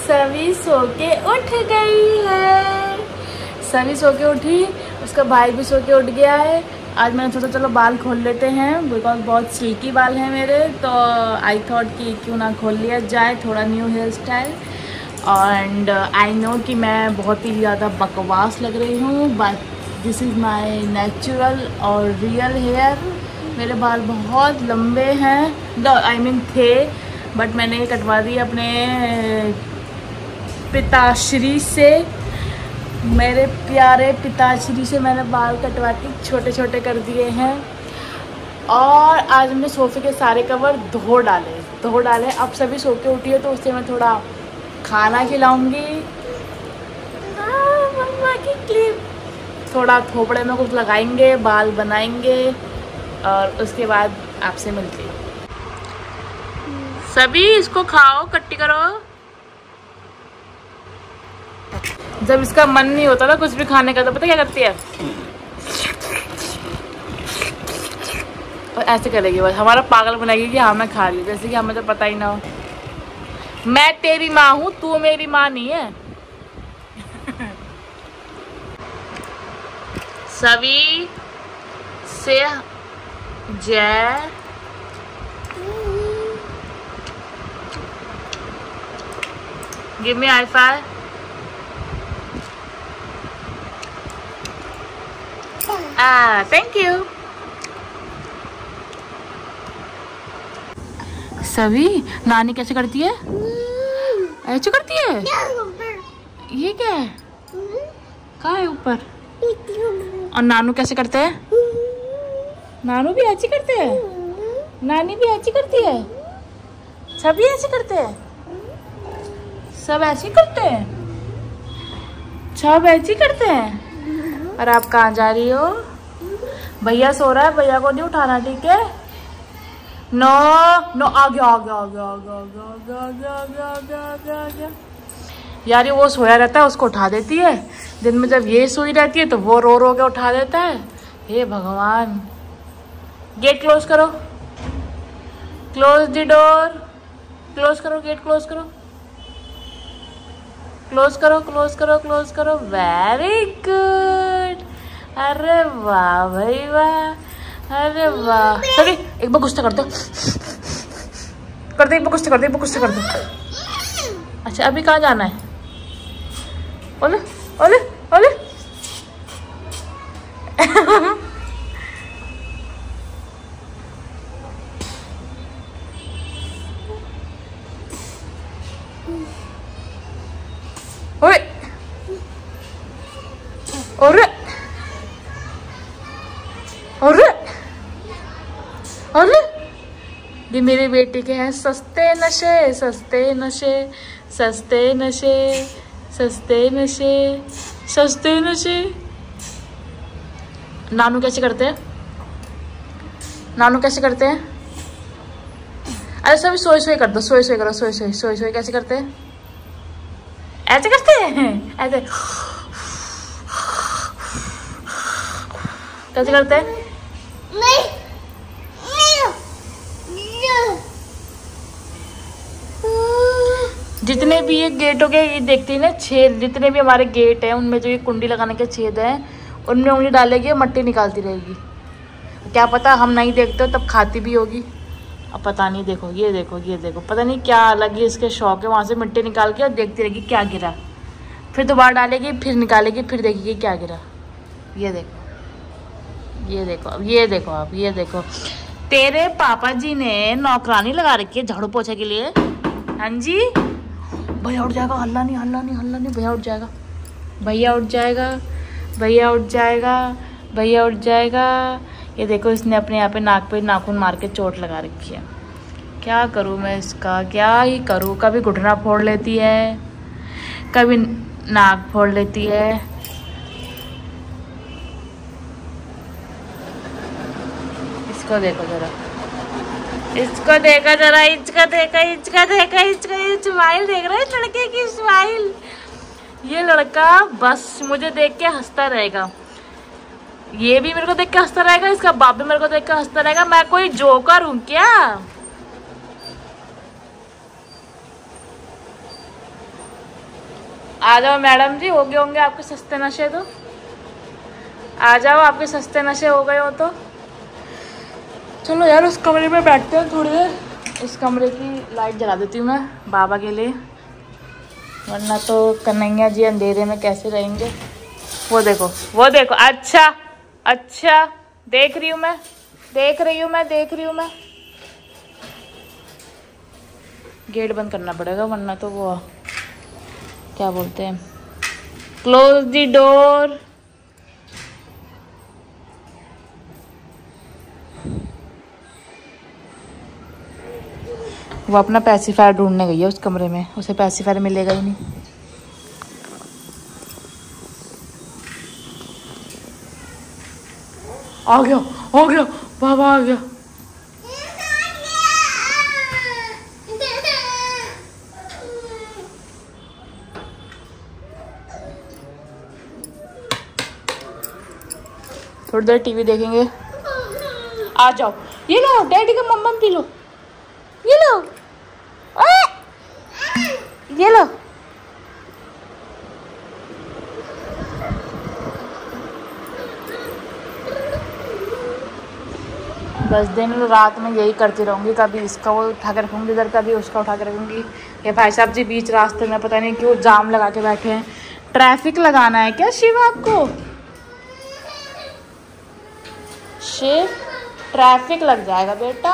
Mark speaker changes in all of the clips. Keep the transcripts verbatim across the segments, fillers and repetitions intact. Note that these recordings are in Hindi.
Speaker 1: सभी सो के उठ गई है। सभी सो के उठी, उसका भाई भी सो के उठ गया है। आज मैंने सोचा चलो बाल खोल लेते हैं, बिकॉज बहुत सिल्की बाल हैं मेरे, तो आई थॉट कि क्यों ना खोल लिया जाए, थोड़ा new hair style. And I know कि मैं बहुत ही ज़्यादा बकवास लग रही हूँ, but this is my natural और रियल हेयर। मेरे बाल बहुत लंबे हैं, आई मीन थे, बट मैंने कटवा दिए अपने पिताश्री से। मेरे प्यारे पिताश्री से मैंने बाल कटवा के छोटे छोटे कर दिए हैं। और आज हमने सोफे के सारे कवर धो डाले धो डाले अब सभी सो के उठी है, तो उससे मैं थोड़ा खाना खिलाऊंगी। मम्मा की क्लिप, थोड़ा थोपड़े में कुछ लगाएंगे, बाल बनाएंगे, और उसके बाद आपसे मिलती हूँ। सभी इसको खाओ, कट्टी करो। जब इसका मन नहीं होता ना कुछ भी खाने का, तो पता क्या करती है, और ऐसे करेगी, बस हमारा पागल बनाएगी कि हाँ मैं खा रही हूँ, जैसे कि हमें तो पता ही ना हो। मैं तेरी माँ हूँ, तू मेरी माँ नहीं है। सभी से Jay give me high five. Ah, thank you. सभी नानी कैसे करती है, ऐसे करती है। ये क्या है, कहाँ है ऊपर। और नानू कैसे करते हैं, नानू भी ऐसी करते हैं, नानी भी ऐसी करती है, सभी ऐसे करते हैं, सब ऐसे करते हैं, सब ऐसे करते हैं। और आप कहाँ जा रही हो, भैया सो रहा है, भैया को नहीं उठाना, ठीक है। नो नो, आ गया आ गया आ गया आ गया आ गया आ गया आ गया आ गया आ गया आ गया। यार ये वो सोया रहता है, उसको उठा देती है। दिन में जब ये सोई रहती है तो वो रो रो के उठा देता है। हे भगवान, गेट क्लोज करो, क्लोज द डोर, क्लोज करो, गेट क्लोज करो, क्लोज करो क्लोज करो क्लोज करो। वेरी गुड, अरे वाह भाई वाह, अरे वाह। सभी एक बार गुस्सा कर दो, कर दो एक बार गुस्सा कर दो, एक बार गुस्सा कर दो। अच्छा अभी कहाँ जाना है, ओले ओले ओले। ओए अरे अरे अरे, ये मेरे बेटे के हैं सस्ते नशे, सस्ते नशे, सस्ते नशे, सस्ते नशे, सस्ते नशे। नानू कैसे करते हैं, नानू कैसे करते हैं। अरे सभी सोए सोए कर दो, सोए सोए करो, सोए सोए सोए सोए कैसे करते हैं, ऐसे करते हैं, ऐसे कैसे करते हैं। नहीं, जितने भी ये गेटों के ये देखती है ना छेद, जितने भी हमारे गेट हैं उनमें जो ये कुंडी लगाने के छेद हैं, उनमें उंगली डालेगी, मट्टी निकालती रहेगी। क्या पता हम नहीं देखते हो तब खाती भी होगी। अब पता नहीं, देखो ये देखो ये देखो, पता नहीं क्या अलग ही इसके शौक है, वहाँ से मिट्टी निकाल के और देखती रहेगी क्या गिरा, फिर दोबारा डालेगी, फिर निकालेगी, फिर देखेगी क्या गिरा। ये देखो ये देखो अब ये देखो अब ये देखो, तेरे पापा जी ने नौकरानी लगा रखी है झाड़ू पोछे के लिए। हाँ जी, भैया उठ जाएगा, हल्ला नहीं हल्ला नहीं हल्ला नहीं, भैया उठ जाएगा, भैया उठ जाएगा, भैया उठ जाएगा, भैया उठ जाएगा। ये देखो इसने अपने यहाँ पे नाक पे नाखून मार के चोट लगा रखी है। क्या करूँ मैं इसका, क्या ही करूँ। कभी घुटना फोड़ लेती है, कभी नाक फोड़ लेती है। इसको देखो जरा, इसको देखो जरा, इसका देखा इसका देखा इसका स्माइल देख रहा है इस लड़के की स्माइल। ये लड़का बस मुझे देख के हंसता रहेगा, ये भी मेरे को देख के हंसता रहेगा, इसका बाप भी मेरे को देख के हंसता रहेगा। मैं कोई जोकर हूँ क्या। आ जाओ मैडम जी, हो गए होंगे आपके सस्ते नशे तो। आ जाओ, आपके सस्ते नशे हो गए हो तो। चलो यार उस कमरे में बैठते हैं थोड़ी देर। इस कमरे की लाइट जला देती हूँ मैं बाबा के लिए, वरना तो कन्हैया जी अंधेरे में कैसे रहेंगे। वो देखो, वो देखो, अच्छा अच्छा, देख रही हूँ मैं, देख रही हूँ मैं, देख रही हूँ मैं। गेट बंद करना पड़ेगा वरना तो वो क्या बोलते हैं, क्लोज द डोर। वो अपना पैसिफायर ढूंढने गई है उस कमरे में, उसे पैसिफायर मिलेगा ही नहीं। आ गया, आ गया, बाबा आ गया। थोड़ी देर टीवी देखेंगे। आ जाओ, ये लो डैडी का मम्मा पी लो, ये लो, ये लो। दस दिन रात में यही करती रहूंगी, कभी इसका वो उठा के रखूंगी इधर, कभी उसका उठा के रखूंगी। ये भाई साहब जी बीच रास्ते में पता नहीं क्यों जाम लगा के बैठे हैं। ट्रैफिक लगाना है क्या शिव आपको? शिव ट्रैफिक लग जाएगा बेटा।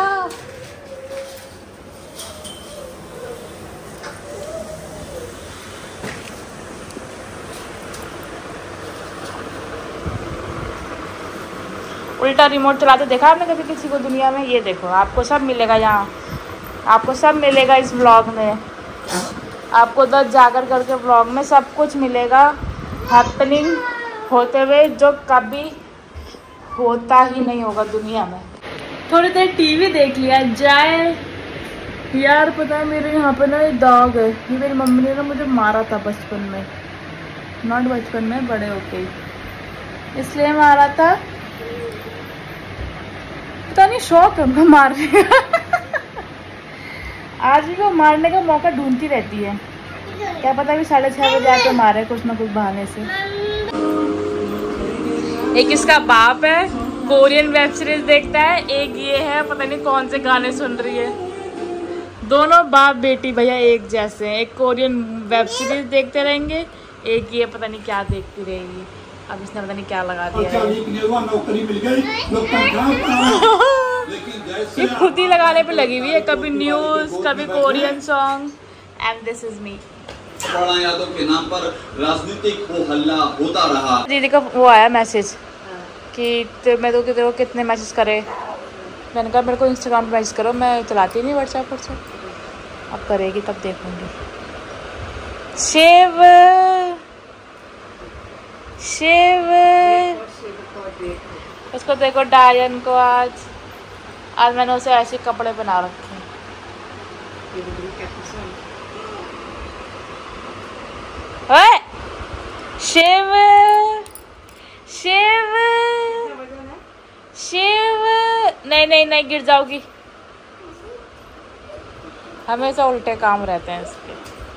Speaker 1: उल्टा रिमोट चलाते देखा आपने कभी किसी को दुनिया में? ये देखो, आपको सब मिलेगा यहाँ, आपको सब मिलेगा इस व्लॉग में। आपको दस जाकर करके व्लॉग में सब कुछ मिलेगा हैपनिंग होते हुए, जो कभी होता ही नहीं होगा दुनिया में। थोड़ी देर टीवी देख लिया जाए यार। पता है मेरे यहाँ पे ना ये दाग है, ये मेरी मम्मी ने ना मुझे मारा था बचपन में, नॉट बचपन में, बड़े होके, इसलिए मारा था। पता नहीं शौक है मैं मारने का। आज भी वो मारने का मौका ढूंढती रहती है, क्या पता भी साढ़े छह बजे आके मारे कुछ ना कुछ बहाने से। एक इसका बाप है, कोरियन वेब सीरीज देखता है, एक ये है पता नहीं कौन से गाने सुन रही है। दोनों बाप बेटी भैया एक जैसे हैं, एक कोरियन वेब सीरीज देखते रहेंगे, एक ये पता नहीं क्या देखती रहेगी। अब इसने पता नहीं क्या लगा दिया है। ये खुद ही लगाने पे लगी हुई है, कभी न्यूज कभी Korean song. And this is me. Yadav के नाम पर राजनीतिक हो हल्ला होता रहा। दीदी का वो आया मैसेज कि मैं तो तेरे को कितने मैसेज करे। मैंने कहा मेरे को इंस्टाग्राम पे मैसेज करो, मैं चलाती नहीं व्हाट्सएप व्हाट्सएप। अब करेगी तब देखूंगी। शिव शिव उसको देखो, डायन को आज आज मैंने उसे ऐसे कपड़े बना रखे हैं। ओए शिव शिव शिव, नहीं नहीं नहीं गिर जाओगी। हमेशा उल्टे काम रहते हैं इसके।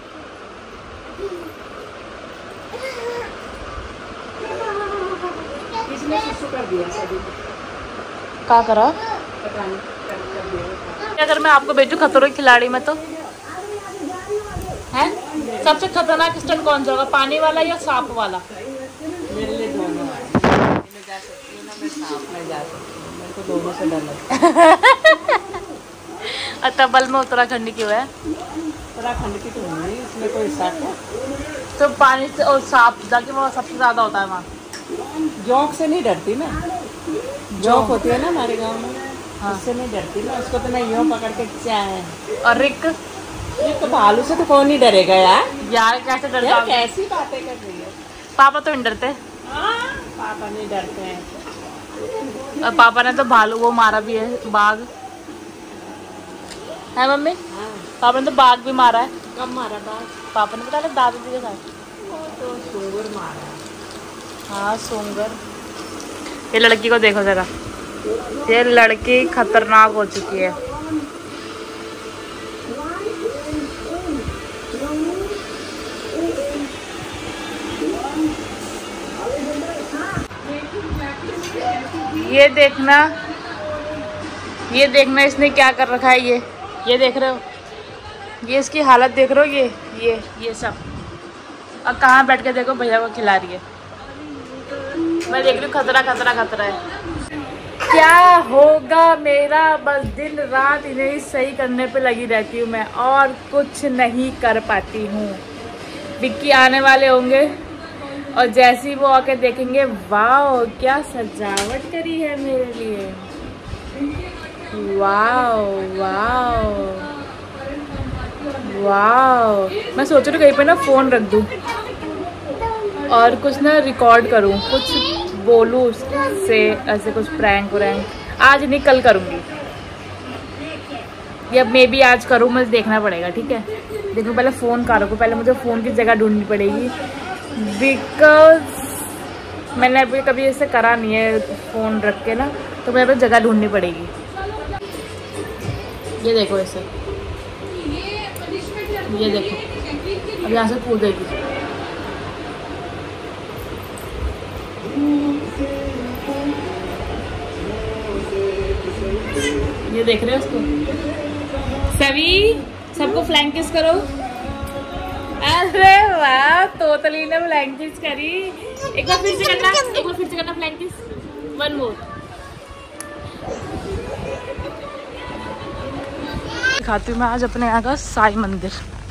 Speaker 1: इसने सुसु कर दिया सभी। क्या करा? अगर मैं आपको भेजूं खतरों की खिलाड़ी में तो है सबसे खतरनाक स्टंट कौन सा होगा, पानी वाला या सांप वाला? मेरे लिए दोनों है। मैं जा सकती हूँ ना, मैं सांप में जा सकती हूँ, मेरे को दोनों से डर लगता है। अतबल में उत्तराखंड क्यों है? उत्तराखंड की तो नहीं, इसमें कोई शक है? तो पानी से और सांप जाके वो सबसे ज्यादा होता है वहाँ। जोंक से नहीं डरती मैं, जोंक होती है ना हमारे गाँव में, हाँ। उससे नहीं डरती मैं, उसको तो मैं यूँ पकड़ के चाहे। और रिक रिक तो भालू से तो कौन नहीं डरेगा यार। यार कैसे डरता? कैसी बातें कर रही है? पापा तो नहीं डरते। पापा नहीं डरते हैं। और पापा ने तो भालू वो मारा भी है, बाघ है मम्मी। हाँ। पापा ने तो बाघ भी मारा है। कब मारा बाघ? पापा ने बता दादा जी के साथ। तो सूंगर मारा। हाँ सूंगर। ये लड़की को देखो जरा, ये लड़की खतरनाक हो चुकी है। ये देखना, ये देखना इसने क्या कर रखा है। ये ये देख रहे हो, ये इसकी हालत देख रहे हो। ये ये ये सब, और कहाँ बैठ के देखो भैया को खिला रही है। मैं देख रही हूँ खतरा खतरा खतरा है। क्या होगा मेरा, बस दिन रात इन्हें सही करने पे लगी रहती हूँ मैं, और कुछ नहीं कर पाती हूँ। विक्की आने वाले होंगे और जैसे ही वो आके देखेंगे, वाह क्या सजावट करी है मेरे लिए, वाह वाह वाह। मैं सोच रही हूँ कहीं पे ना फ़ोन रख दूँ और कुछ ना रिकॉर्ड करूँ, कुछ बोलूँ उससे, ऐसे कुछ प्रैंक व्रैंक। आज नहीं कल करूँगी, या मे बी आज करूँ, मुझे देखना पड़ेगा। ठीक है, देखो पहले फ़ोन का रखो, पहले मुझे फ़ोन की जगह ढूंढनी पड़ेगी, बिकॉज मैंने अभी कभी ऐसे करा नहीं है फ़ोन रख के ना, तो मुझे अभी जगह ढूंढनी पड़ेगी। ये देखो ऐसे, ये देखो अब यहाँ से कूदेगी। ये देख रहे हो उसको। सभी सबको फ्लैंक किस करो। अरे वाह, तोतली ने फ्लैंक किस करी। एक बार फिर से करना, एक बार फिर से करना फ्लैंक किस, वन मोर। दिखाती हूँ मैं आज अपने यहाँ का साई मंदिर,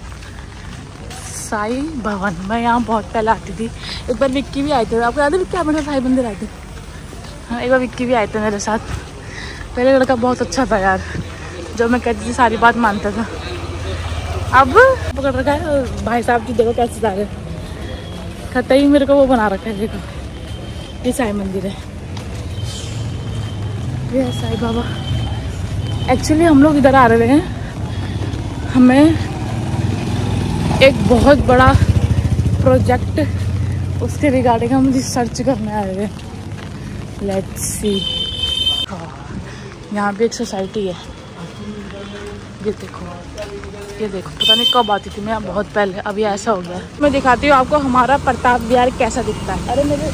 Speaker 1: साई भवन। मैं यहाँ बहुत पहले आती थी, एक बार विक्की भी आए थे। आपको याद है विक्की आप मेरे साई मंदिर आए थे? हाँ, एक बार विक्की भी आए थे मेरे साथ। पहले लड़का बहुत अच्छा था यार, जो मैं कहती थी सारी बात मानता था। अब पकड़ रखा है भाई साहब जी, देखो कैसे जा रहे, खत्ता ही मेरे को वो बना रखा है। देखो ये साई मंदिर है, ये साई बाबा। एक्चुअली हम लोग इधर आ रहे हैं, हमें एक बहुत बड़ा प्रोजेक्ट, उसके रिगार्डिंग हम रिसर्च करने आए हुए हैं। Let's see. यहाँ भी एक सोसाइटी है, ये देखो, ये देखो। पता नहीं कब आती थी मैं यहाँ, बहुत पहले, अभी ऐसा हो गया। मैं दिखाती हूँ आपको हमारा प्रताप विहार कैसा दिखता है। अरे मेरे,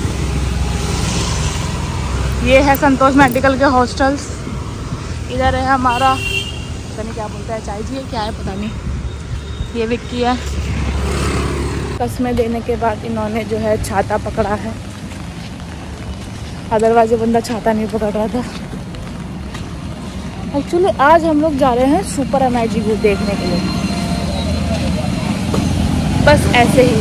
Speaker 1: ये है संतोष मेडिकल के हॉस्टल्स। इधर है हमारा, पता नहीं क्या बोलता है, चाय जी है क्या है पता नहीं। ये विक्की है। कस्में देने के बाद इन्होंने जो है छाता पकड़ा है, अदरवाइज ये बंदा छाता नहीं पकड़ रहा था। एक्चुअली आज हम लोग जा रहे हैं सुपर एमआईजी व्यू देखने के लिए, बस ऐसे ही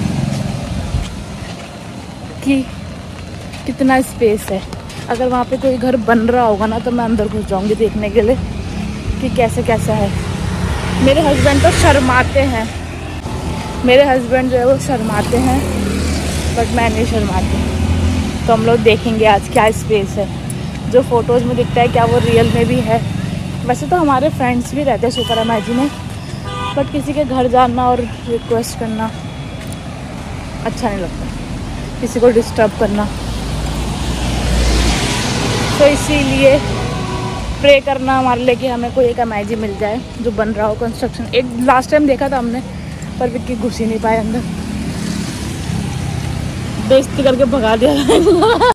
Speaker 1: कि कितना स्पेस है। अगर वहाँ पे कोई घर बन रहा होगा ना, तो मैं अंदर घुस जाऊँगी देखने के लिए कि कैसे कैसा है। मेरे हस्बैंड तो शर्माते हैं, मेरे हस्बैंड जो है वो शर्माते हैं, बट मैं नहीं शर्माती। तो हम लोग देखेंगे आज क्या स्पेस है, जो फ़ोटोज़ में दिखता है क्या वो रियल में भी है। वैसे तो हमारे फ्रेंड्स भी रहते हैं सुपर एमआईजी में, बट किसी के घर जाना और रिक्वेस्ट करना अच्छा नहीं लगता, किसी को डिस्टर्ब करना। तो इसीलिए प्रे करना हमारे लिए कि हमें कोई एक एमआईजी मिल जाए जो बन रहा हो, कंस्ट्रक्शन। एक लास्ट टाइम देखा था हमने, पर विक्की घुस ही नहीं पाए अंदर, बेइज्जती करके भगा दिया।